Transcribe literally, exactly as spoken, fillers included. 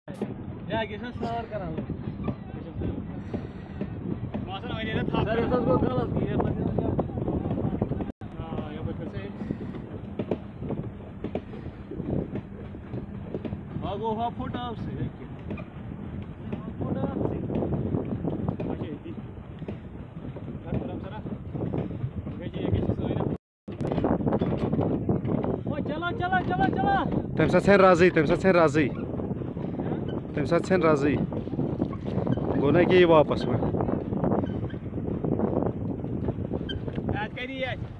या किसान सार करान मासन वने ना था सर इसको गलत किया हां ये बच्चे से आगो हा फोटा से फोटा से ओके दी करम सरा गजे ये किस सोइना ओ चलो चलो चलो चलो तम साथ छन राजी तम साथ छन राजी तम साथ छन राजी गोना के वापस में याद करिए